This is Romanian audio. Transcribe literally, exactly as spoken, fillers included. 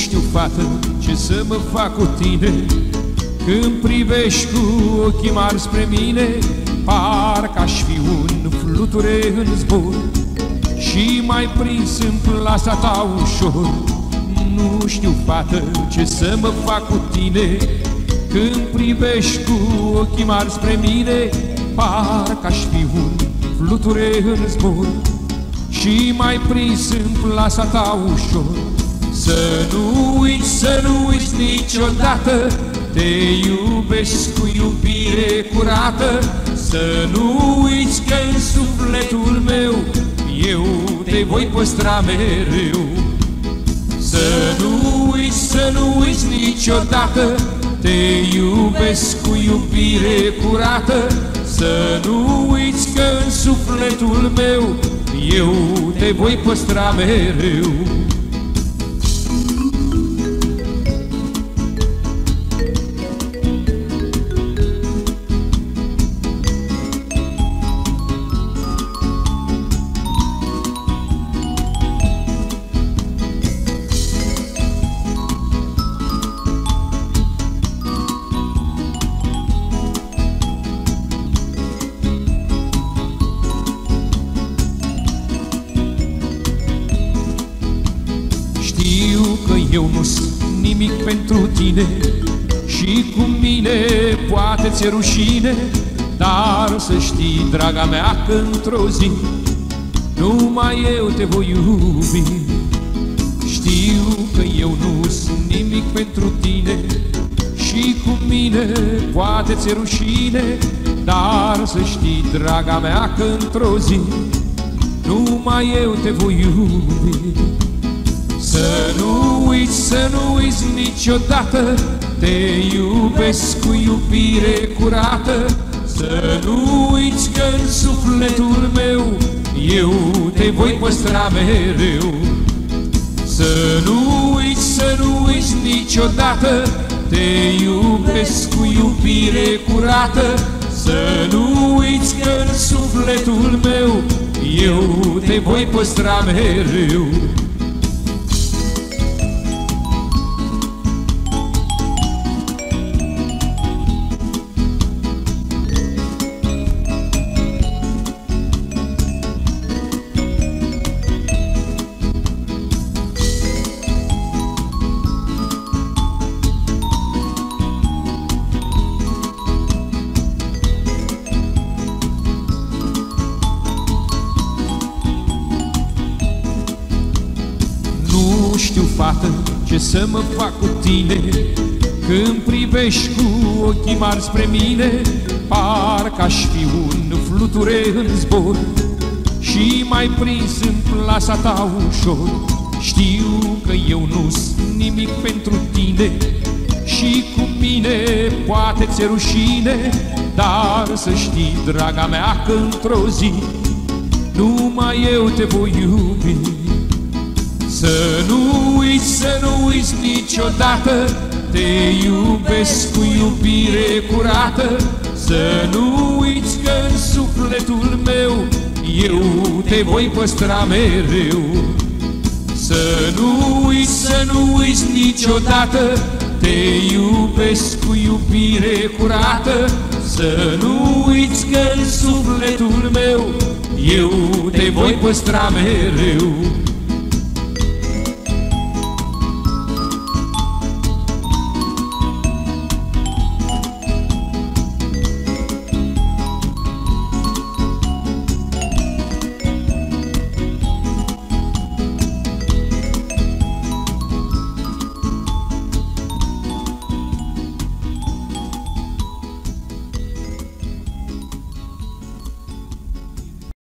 știu, fată, ce să mă fac cu tine, când privești cu ochii mari spre mine, parcă aș fi un fluture în zbor și mai prins în plasa ta ușor. Nu știu, fată, ce să mă fac cu tine, când privești cu ochii mari spre mine, parcă aș fi un fluture în zbor și mai prins în plasa ta ușor. Să nu uiți, să nu uiți niciodată, te iubesc cu iubire curată. Să nu uiți că în sufletul meu eu te voi păstra mereu. Să nu uiți, să nu uiți niciodată, te iubesc cu iubire curată. Să nu uiți că în sufletul meu eu te voi păstra mereu. Știu că eu nu-s nimic pentru tine și cu mine poate ți-e rușine, dar să știi, draga mea, că într-o zi numai eu te voi iubi. Știu că eu nu-s nimic pentru tine și cu mine poate ți-e rușine, dar să știi, draga mea, că într-o zi numai eu te voi iubi. Să nu uiți, să nu uiți niciodată, te iubesc cu iubire curată. Să nu uiți că în sufletul meu eu te voi păstra mereu. Să nu uiți, să nu uiți niciodată, te iubesc cu iubire curată. Să nu uiți că în sufletul meu eu te voi păstra mereu. Nu știu, fată, ce să mă fac cu tine, când privești cu ochii mari spre mine, parcă aș fi un fluture în zbor și mai prins în plasa ta ușor. Știu că eu nu-s nimic pentru tine și cu mine poate ți-e rușine, dar să știi, draga mea, că într-o zi numai eu te voi iubi. Să nu uiți, să nu uiți niciodată, te iubesc cu iubire curată. Să nu uiți că în sufletul meu eu te voi păstra mereu. Să nu uiți, să nu uiți niciodată, te iubesc cu iubire curată. Să nu uiți că în sufletul meu eu te voi păstra mereu.